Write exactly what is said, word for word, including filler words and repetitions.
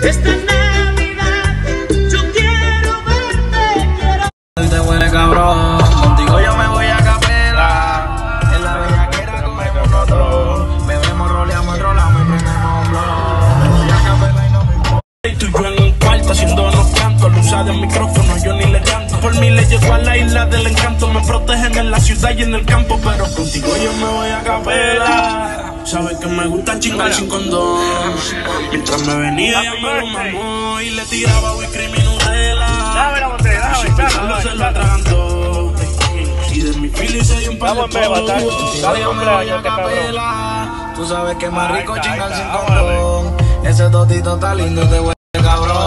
Esta Navidad yo quiero verte, quiero. Te huele cabrón, contigo yo me voy a capela. En la bellaquera comemos nosotros. Bebemos, roleamos, enrolamos y prendemos blog. Me voy a capela y no me importa. Y tú y yo en un cuarto haciéndonos canto. Luza de micrófono, yo ni le canto. Por mí le llego a la isla del encanto. Me protegen en la ciudad y en el campo. Pero contigo yo me voy a capela. Sabes que me gusta chingar sin condón. Mientras me venía ella me lo mamó. Y le tiraba whisky y Nutella. Dame la botella, dame, dame, Se lo atragantó. Y de mi fili se dio un par de vamos, beba, dale, dale cumpleaños, este cabrón. Tú sabes que es más rico chingar sin condón. Ese totito está lindo, te huele cabrón.